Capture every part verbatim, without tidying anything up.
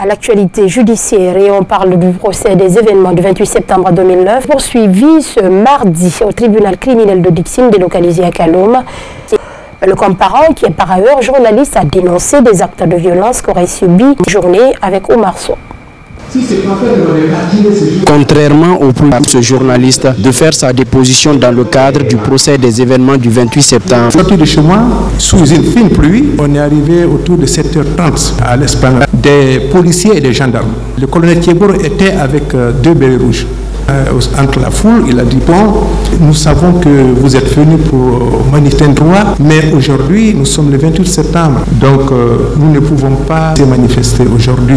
À l'actualité judiciaire et on parle du procès des événements du vingt-huit septembre deux mille neuf poursuivi ce mardi au tribunal criminel de Dixine délocalisé à Kaloum. Le comparant, qui est par ailleurs journaliste, a dénoncé des actes de violence qu'aurait subi une journée avec Omar Sow. Contrairement au plan de ce journaliste de faire sa déposition dans le cadre du procès des événements du vingt-huit septembre. Sorti de chez moi, sous une fine pluie, on est arrivé autour de sept heures trente à l'Espagne. Des policiers et des gendarmes. Le colonel Thiebour était avec deux bérets rouges. Euh, entre la foule, il a dit, bon, nous savons que vous êtes venus pour manifester un droit, mais aujourd'hui, nous sommes le vingt-huit septembre, donc euh, nous ne pouvons pas se manifester aujourd'hui.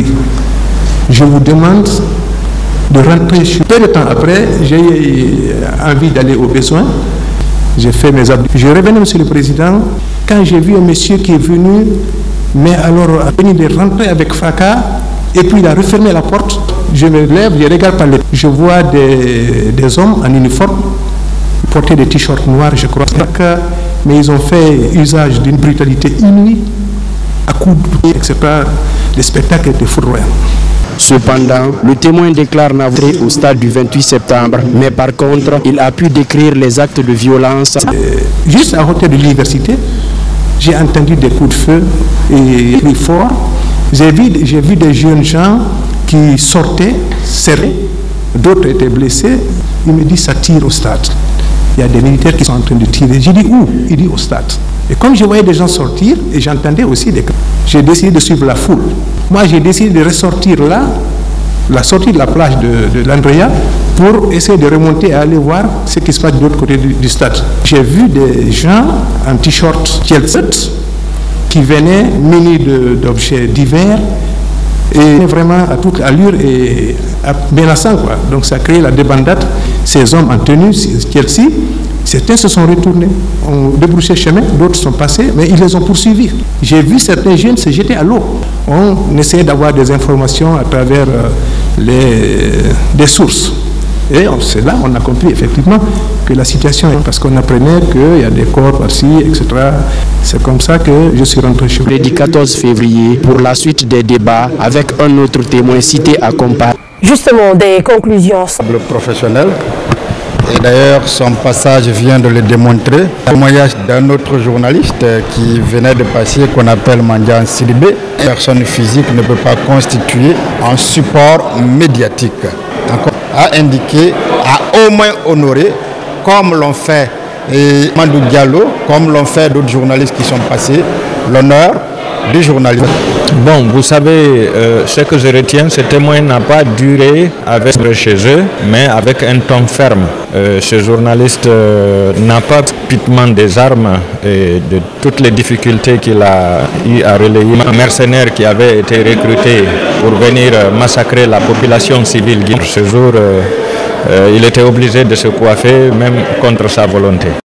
Je vous demande de rentrer chez vous. Peu de temps après, j'ai envie d'aller au besoin. J'ai fait mes abdictions. Je revenais, Monsieur le Président, quand j'ai vu un monsieur qui est venu, mais alors a venu de rentrer avec fracas, et puis il a refermé la porte. Je me lève, je regarde par les... Je vois des, des hommes en uniforme, porter des t-shirts noirs, je crois. Mais ils ont fait usage d'une brutalité inouïe, à coups de pied, et cetera. Le spectacle était foudroyant. Cependant, le témoin déclare n'avoir été au stade du vingt-huit septembre, mais par contre, il a pu décrire les actes de violence. Euh, juste à côté de l'université, j'ai entendu des coups de feu et cris forts. J'ai vu, j'ai vu des jeunes gens qui sortaient, serrés, d'autres étaient blessés. Il me dit, ça tire au stade. Il y a des militaires qui sont en train de tirer. J'ai dit, où? Il dit, au stade. Et comme je voyais des gens sortir, et j'entendais aussi des cris, j'ai décidé de suivre la foule. Moi, j'ai décidé de ressortir là, la sortie de la plage de, de l'Andrea, pour essayer de remonter et aller voir ce qui se passe de l'autre côté du, du stade. J'ai vu des gens en t-shirt Chelsea qui venaient munis d'objets divers et vraiment à toute allure et menaçant, quoi. Donc ça a créé la débandade. Ces hommes en tenue Chelsea, certains se sont retournés, ont débouché le chemin, d'autres sont passés, mais ils les ont poursuivis. J'ai vu certains jeunes se jeter à l'eau. On essayait d'avoir des informations à travers euh, les, des sources. Et c'est là on a compris effectivement que la situation est... Parce qu'on apprenait qu'il y a des corps par-ci, et cetera. C'est comme ça que je suis rentré chez moi. Le quatorze février, pour la suite des débats, avec un autre témoin cité à comparer. Justement, des conclusions. Le professionnel. Et d'ailleurs, son passage vient de le démontrer. Le témoignage d'un autre journaliste qui venait de passer, qu'on appelle Mandian Sidibé. Une personne physique ne peut pas constituer un support médiatique. Donc, a indiqué, a au moins honoré, comme l'ont fait et Mandou Diallo, comme l'ont fait d'autres journalistes qui sont passés, l'honneur du journaliste. Bon, vous savez, euh, ce que je retiens, ce témoin n'a pas duré avec chez eux, mais avec un ton ferme. Euh, ce journaliste euh, n'a pas pitement des armes et de toutes les difficultés qu'il a eu à relayer. Un mercenaire qui avait été recruté pour venir massacrer la population civile. Ce jour, euh, euh, il était obligé de se coiffer, même contre sa volonté.